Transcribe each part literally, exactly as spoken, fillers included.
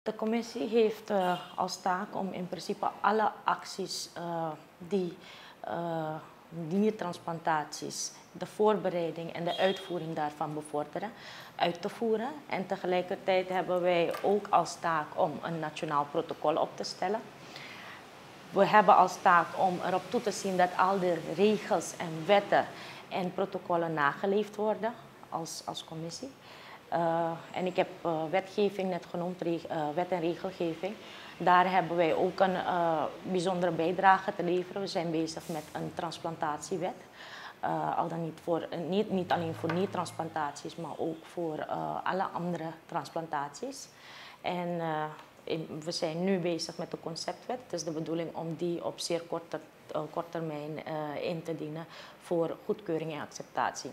De commissie heeft uh, als taak om in principe alle acties uh, die uh, niertransplantaties, de voorbereiding en de uitvoering daarvan bevorderen, uit te voeren. En tegelijkertijd hebben wij ook als taak om een nationaal protocol op te stellen. We hebben als taak om erop toe te zien dat al de regels en wetten en protocollen nageleefd worden als, als commissie. Uh, en ik heb uh, wetgeving net genoemd, uh, wet en regelgeving. Daar hebben wij ook een uh, bijzondere bijdrage te leveren. We zijn bezig met een transplantatiewet. Uh, al dan niet, voor, uh, niet, niet alleen voor niertransplantaties, maar ook voor uh, alle andere transplantaties. En uh, in, we zijn nu bezig met de conceptwet. Het is de bedoeling om die op zeer korte, uh, korte termijn uh, in te dienen voor goedkeuring en acceptatie.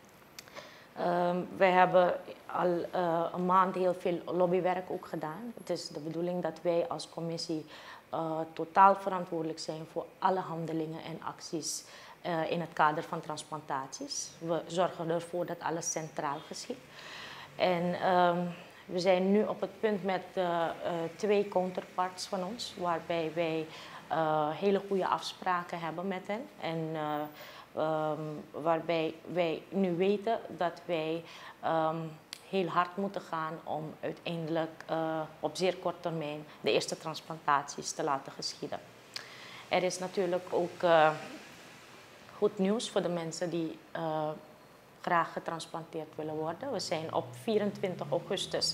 Uh, wij hebben al uh, een maand heel veel lobbywerk ook gedaan. Het is de bedoeling dat wij als commissie uh, totaal verantwoordelijk zijn voor alle handelingen en acties uh, in het kader van transplantaties. We zorgen ervoor dat alles centraal geschiet. En uh, we zijn nu op het punt met uh, uh, twee counterparts van ons, waarbij wij uh, hele goede afspraken hebben met hen. En, uh, Um, waarbij wij nu weten dat wij um, heel hard moeten gaan om uiteindelijk uh, op zeer korte termijn de eerste transplantaties te laten geschieden. Er is natuurlijk ook uh, goed nieuws voor de mensen die uh, graag getransplanteerd willen worden. We zijn op vierentwintig augustus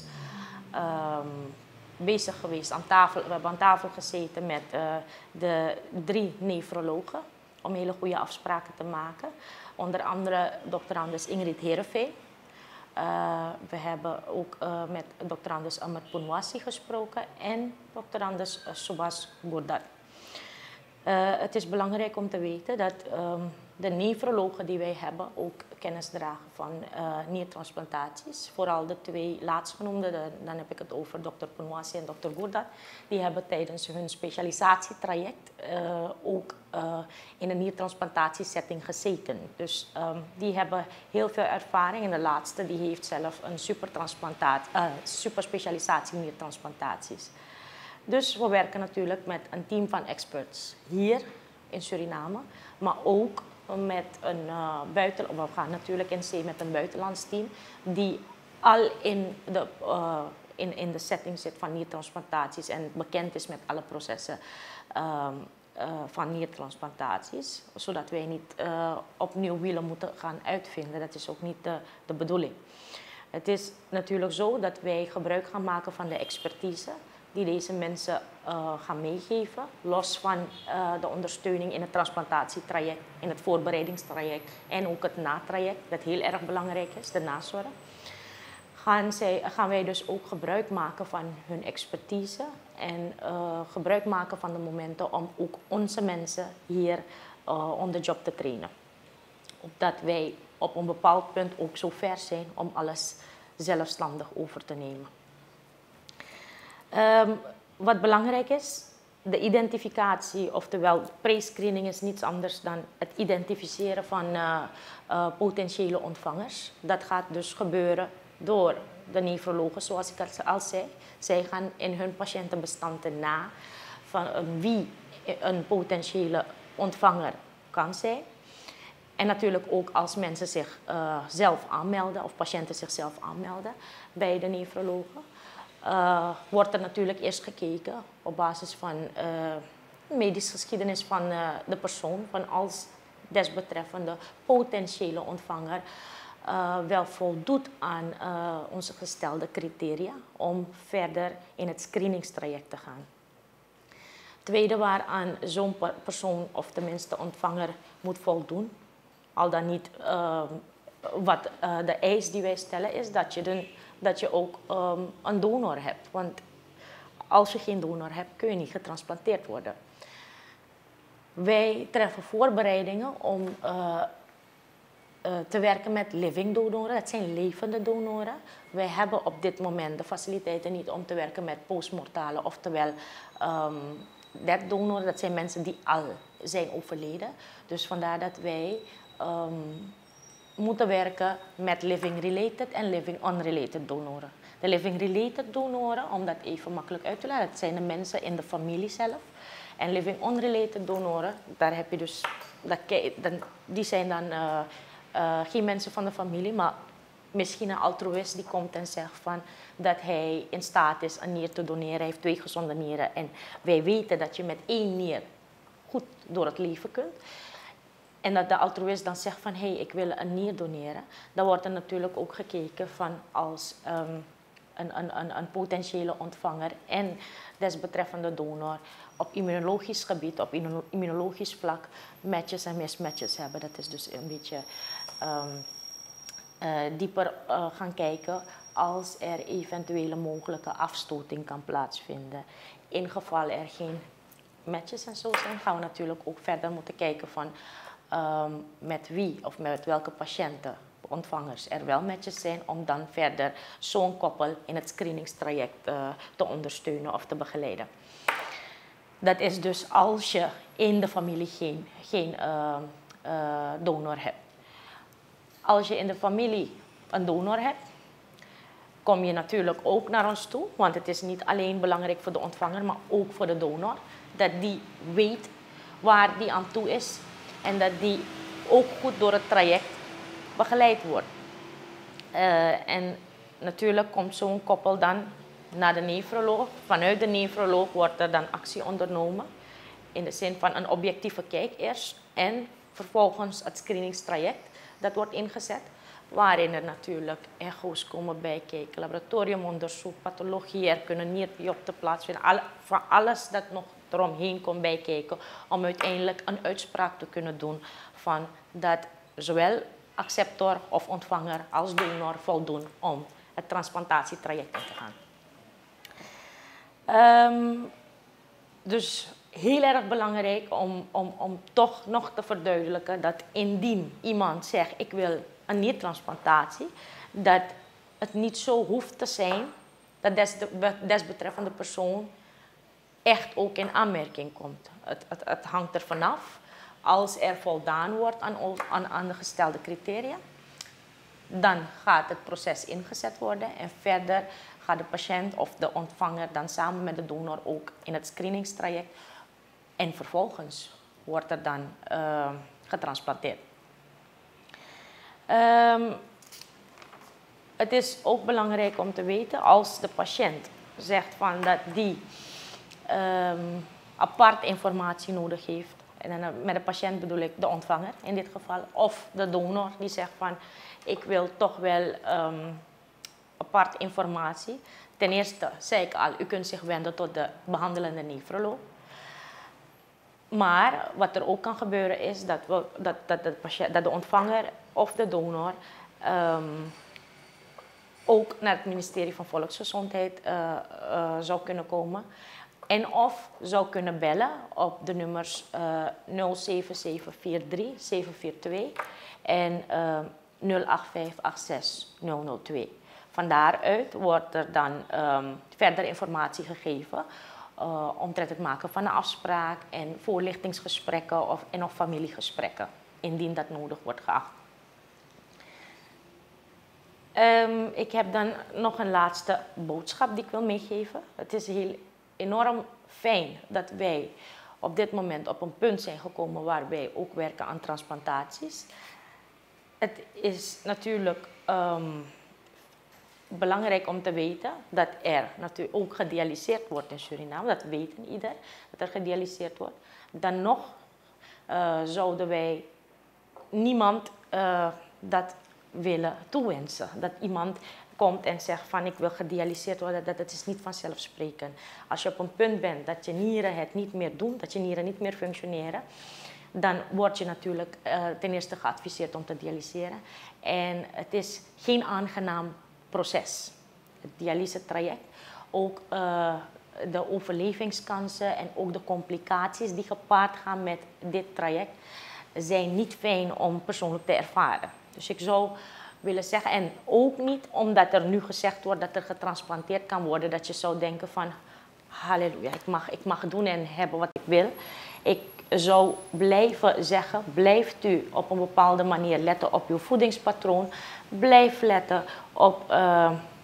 um, bezig geweest, aan tafel, we hebben aan tafel gezeten met uh, de drie nefrologen, om hele goede afspraken te maken. Onder andere doctorandus Ingrid Heereveen. Uh, we hebben ook uh, met doctorandus Amar Poonwasi gesproken en doctorandus uh, Subhas Gurdar. Uh, het is belangrijk om te weten dat um, de nefrologen die wij hebben ook kennis dragen van uh, niertransplantaties. Vooral de twee laatstgenoemde, de, dan heb ik het over dokter Poonwasi en dokter Gurdar. Die hebben tijdens hun specialisatietraject uh, ook uh, in een niertransplantatiesetting gezeten. Dus um, die hebben heel veel ervaring en de laatste die heeft zelf een supertransplantaat, uh, superspecialisatie niertransplantaties. Dus we werken natuurlijk met een team van experts hier in Suriname, maar ook met een uh, buiten, we gaan natuurlijk in zee met een buitenlands team die al in de, uh, in, in de setting zit van niertransplantaties en bekend is met alle processen uh, uh, van niertransplantaties, zodat wij niet uh, opnieuw wielen moeten gaan uitvinden. Dat is ook niet de, de bedoeling. Het is natuurlijk zo dat wij gebruik gaan maken van de expertise die deze mensen uh, gaan meegeven, los van uh, de ondersteuning in het transplantatietraject, in het voorbereidingstraject en ook het natraject, dat heel erg belangrijk is, de nazorg. Gaan, zij, gaan wij dus ook gebruik maken van hun expertise en uh, gebruik maken van de momenten om ook onze mensen hier uh, on the job te trainen. Opdat wij op een bepaald punt ook zo ver zijn om alles zelfstandig over te nemen. Um, wat belangrijk is, de identificatie, oftewel pre-screening is niets anders dan het identificeren van uh, uh, potentiële ontvangers. Dat gaat dus gebeuren door de nefrologen, zoals ik al zei. Zij gaan in hun patiëntenbestanden na van uh, wie een potentiële ontvanger kan zijn. En natuurlijk ook als mensen zich uh, zelf aanmelden of patiënten zichzelf aanmelden bij de nefrologen. Uh, wordt er natuurlijk eerst gekeken op basis van uh, medische geschiedenis van uh, de persoon, van als desbetreffende potentiële ontvanger uh, wel voldoet aan uh, onze gestelde criteria om verder in het screeningstraject te gaan. Tweede waaraan zo'n persoon of tenminste ontvanger moet voldoen, al dan niet uh, wat uh, de eis die wij stellen is dat je de dat je ook um, een donor hebt. Want als je geen donor hebt, kun je niet getransplanteerd worden. Wij treffen voorbereidingen om uh, uh, te werken met living donoren. Dat zijn levende donoren. Wij hebben op dit moment de faciliteiten niet om te werken met postmortale, oftewel um, dead donoren. Dat zijn mensen die al zijn overleden. Dus vandaar dat wij um, moeten werken met living-related en living-unrelated donoren. de living-related donoren, om dat even makkelijk uit te leggen. Dat zijn de mensen in de familie zelf. En living-unrelated donoren, daar heb je dus, dat, die zijn dan uh, uh, geen mensen van de familie, maar misschien een altruïst die komt en zegt van dat hij in staat is een nier te doneren. Hij heeft twee gezonde nieren en wij weten dat je met één nier goed door het leven kunt. En dat de altruïst dan zegt van hé, hey, ik wil een nier doneren. Dan wordt er natuurlijk ook gekeken van als um, een, een, een, een potentiële ontvanger en desbetreffende donor op immunologisch gebied, op immunologisch vlak, matches en mismatches hebben. Dat is dus een beetje um, uh, dieper uh, gaan kijken als er eventuele mogelijke afstoting kan plaatsvinden. In geval er geen matches en zo zijn, gaan we natuurlijk ook verder moeten kijken van um, met wie of met welke patiënten, ontvangers er wel matches zijn, om dan verder zo'n koppel in het screeningstraject uh, te ondersteunen of te begeleiden. Dat is dus als je in de familie geen, geen uh, uh, donor hebt. Als je in de familie een donor hebt, kom je natuurlijk ook naar ons toe, want het is niet alleen belangrijk voor de ontvanger, maar ook voor de donor, dat die weet waar die aan toe is en dat die ook goed door het traject begeleid wordt. Uh, en natuurlijk komt zo'n koppel dan naar de nefroloog. Vanuit de nefroloog wordt er dan actie ondernomen, in de zin van een objectieve kijk eerst en vervolgens het screeningstraject dat wordt ingezet, waarin er natuurlijk echo's komen bijkijken, laboratoriumonderzoek, pathologie, er kunnen nierbiopten plaatsvinden, alle, van alles dat nog eromheen komt bijkijken, om uiteindelijk een uitspraak te kunnen doen van dat zowel acceptor of ontvanger als donor voldoen om het transplantatietraject in te gaan. Um, dus heel erg belangrijk om, om, om toch nog te verduidelijken dat indien iemand zegt ik wil een niertransplantatie, dat het niet zo hoeft te zijn dat des, desbetreffende persoon echt ook in aanmerking komt. Het, het, het hangt er vanaf. Als er voldaan wordt aan, aan, aan de gestelde criteria, dan gaat het proces ingezet worden en verder gaat de patiënt of de ontvanger dan samen met de donor ook in het screeningstraject en vervolgens wordt er dan uh, getransplanteerd. Um, het is ook belangrijk om te weten als de patiënt zegt van dat die um, apart informatie nodig heeft. En dan met de patiënt bedoel ik de ontvanger in dit geval. Of de donor die zegt van ik wil toch wel um, apart informatie. Ten eerste zei ik al, u kunt zich wenden tot de behandelende nefroloog. Maar wat er ook kan gebeuren is dat, we, dat, dat, de, patiënt, dat de ontvanger of de donor um, ook naar het ministerie van Volksgezondheid uh, uh, zou kunnen komen. En of zou kunnen bellen op de nummers uh, nul zeven zeven vier drie zeven vier twee en uh, nul acht vijf acht zes nul nul twee. Van daaruit wordt er dan um, verder informatie gegeven uh, omtrent het maken van een afspraak en voorlichtingsgesprekken of, en of familiegesprekken, indien dat nodig wordt geacht. Um, ik heb dan nog een laatste boodschap die ik wil meegeven. Het is heel enorm fijn dat wij op dit moment op een punt zijn gekomen waar wij ook werken aan transplantaties. Het is natuurlijk um, belangrijk om te weten dat er natuurlijk ook gedialyseerd wordt in Suriname. Dat weet ieder, dat er gedialyseerd wordt. Dan nog uh, zouden wij niemand uh, dat willen toewensen. Dat iemand komt en zegt van ik wil gedialyseerd worden, dat, dat is niet vanzelfsprekend. Als je op een punt bent dat je nieren het niet meer doen, dat je nieren niet meer functioneren, dan word je natuurlijk uh, ten eerste geadviseerd om te dialyseren. En het is geen aangenaam proces, het dialysetraject. Ook uh, de overlevingskansen en ook de complicaties die gepaard gaan met dit traject zijn niet fijn om persoonlijk te ervaren. Dus ik zou willen zeggen, en ook niet omdat er nu gezegd wordt dat er getransplanteerd kan worden, dat je zou denken van halleluja, ik mag, ik mag doen en hebben wat ik wil. Ik zou blijven zeggen, blijft u op een bepaalde manier letten op uw voedingspatroon. Blijf letten op uh,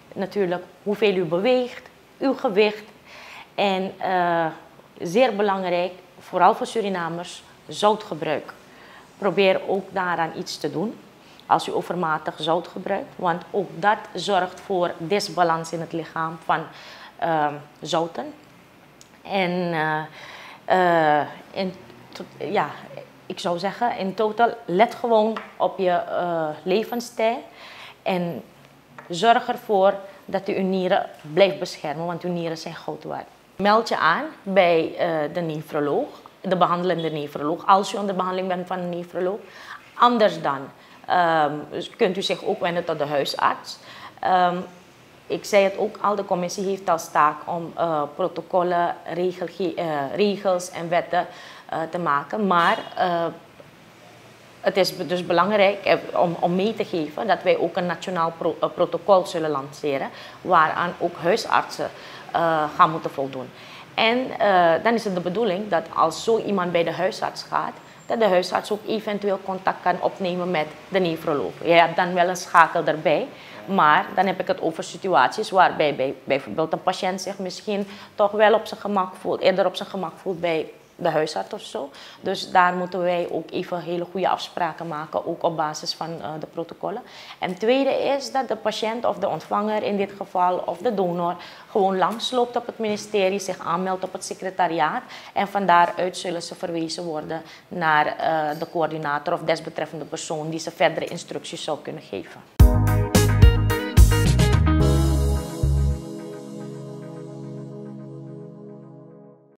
natuurlijk hoeveel u beweegt, uw gewicht en uh, zeer belangrijk, vooral voor Surinamers, zoutgebruik. Probeer ook daaraan iets te doen als u overmatig zout gebruikt, want ook dat zorgt voor disbalans in het lichaam van uh, zouten. En uh, uh, in, ja, ik zou zeggen, in totaal, let gewoon op je uh, levensstijl en zorg ervoor dat u uw nieren blijft beschermen, want uw nieren zijn goud waard. Meld je aan bij uh, de nefroloog, de behandelende nefroloog, als u onder behandeling bent van een nefroloog. Anders dan um, kunt u zich ook wenden tot de huisarts. Um, ik zei het ook al, de commissie heeft als taak om uh, protocollen, regel, uh, regels en wetten uh, te maken, maar uh, het is dus belangrijk om, om mee te geven dat wij ook een nationaal pro, uh, protocol zullen lanceren, waaraan ook huisartsen uh, gaan moeten voldoen. En uh, dan is het de bedoeling dat als zo iemand bij de huisarts gaat, dat de huisarts ook eventueel contact kan opnemen met de nefroloog. Je hebt dan wel een schakel erbij, maar dan heb ik het over situaties waarbij bij, bijvoorbeeld een patiënt zich misschien toch wel op zijn gemak voelt, eerder op zijn gemak voelt bij de huisarts of zo. Dus daar moeten wij ook even hele goede afspraken maken, ook op basis van uh, de protocollen. En het tweede is dat de patiënt of de ontvanger in dit geval of de donor gewoon langsloopt op het ministerie, zich aanmeldt op het secretariaat en van daaruit zullen ze verwezen worden naar uh, de coördinator of desbetreffende persoon die ze verdere instructies zou kunnen geven.